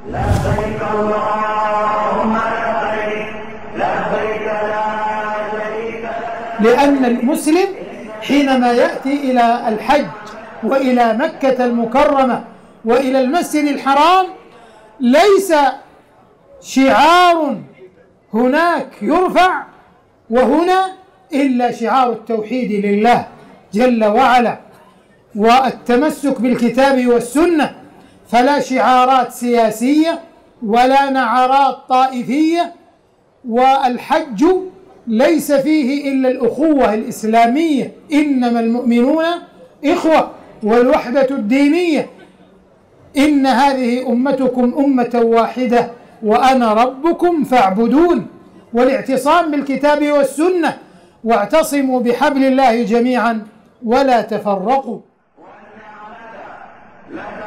لبيك اللهم لبيك لبيك لا شريك لك. لأن المسلم حينما يأتي إلى الحج وإلى مكة المكرمة وإلى المسجد الحرام ليس شعار هناك يرفع وهنا إلا شعار التوحيد لله جل وعلا والتمسك بالكتاب والسنة، فلا شعارات سياسية ولا نعرات طائفية. والحج ليس فيه إلا الأخوة الإسلامية، إنما المؤمنون إخوة، والوحدة الدينية، إن هذه أمتكم أمة واحدة وأنا ربكم فاعبدون، والاعتصام بالكتاب والسنة، واعتصموا بحبل الله جميعا ولا تفرقوا.